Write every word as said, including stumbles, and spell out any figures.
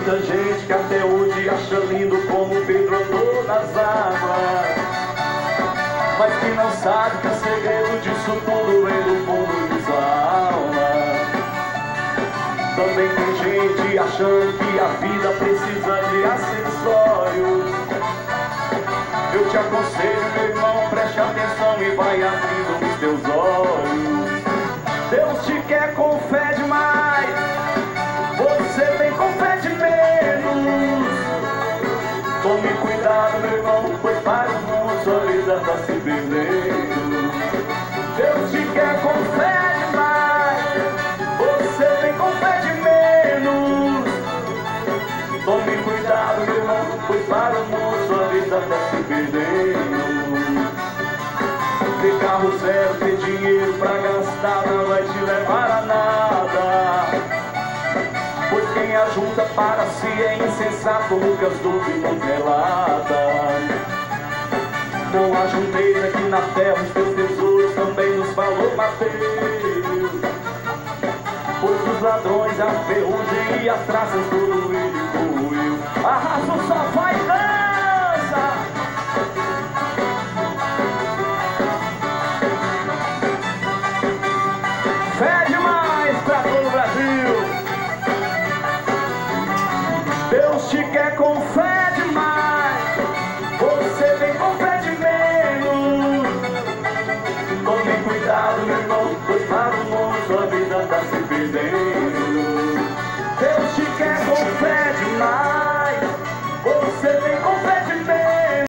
muita gente que até hoje acha lindo como Pedro andou nas águas, mas que não sabe que o segredo disso tudo vem do fundo de sua alma. Também tem gente achando que a vida precisa de acessórios. Eu te aconselho, meu irmão, preste atenção e vai abrindo os teus olhos. Deus te quer com fé demais, você vem com fé de menos. Tome cuidado, meu irmão, pois para o mundo sua vida tá se perdendo. Deus te quer com fé demais, você vem com fé de menos. Tome cuidado, meu irmão, pois para o mundo sua vida tá se perdendo. Ter carro zero, ter dinheiro pra gastar não vai te levar a nada, pois quem ajunta para si é insensato, Lucas doze congelada. Não ajunteis aqui na terra os teus tesouros, também nos falou Mateus, pois os ladrões, a ferrugem e as traças tudo ele corroeu. Arrasta o sofá e dança.